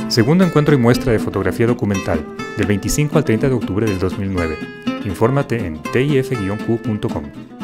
Segundo encuentro y muestra de fotografía documental, del 25 al 30 de octubre del 2009. Infórmate en tif-q.com.